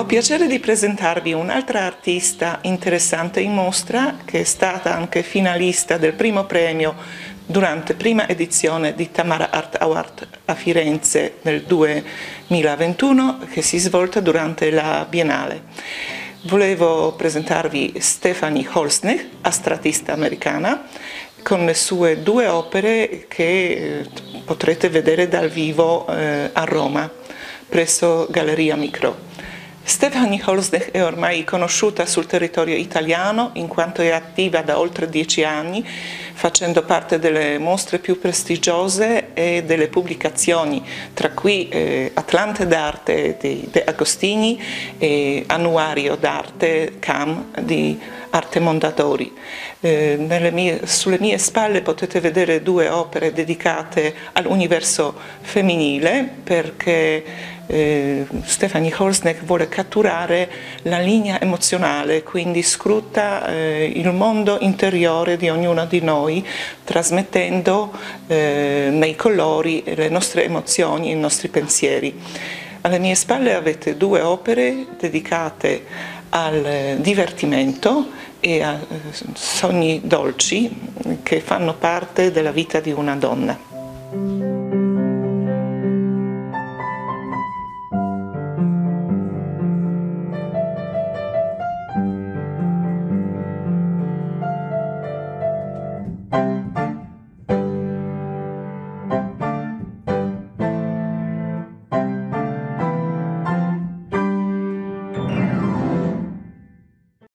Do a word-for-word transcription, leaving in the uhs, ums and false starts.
piacere di presentarvi un'altra artista interessante in mostra che è stata anche finalista del primo premio durante la prima edizione di Tamara Art Award a Firenze nel duemilaventuno, che si è svolta durante la Biennale. Volevo presentarvi Stephanie Holzknecht, astratista americana, con le sue due opere che potrete vedere dal vivo eh, a Roma, presso Galleria Micro. Stephanie Holzknecht è ormai conosciuta sul territorio italiano in quanto è attiva da oltre dieci anni, facendo parte delle mostre più prestigiose e delle pubblicazioni, tra cui eh, Atlante d'arte di De Agostini e Annuario d'arte C A M di Arte Mondadori. Eh, nelle mie, sulle mie spalle potete vedere due opere dedicate all'universo femminile, perché Eh, Stephanie Holzknecht vuole catturare la linea emozionale, quindi scruta eh, il mondo interiore di ognuna di noi, trasmettendo eh, nei colori le nostre emozioni e i nostri pensieri. Alle mie spalle avete due opere dedicate al divertimento e a sogni dolci che fanno parte della vita di una donna.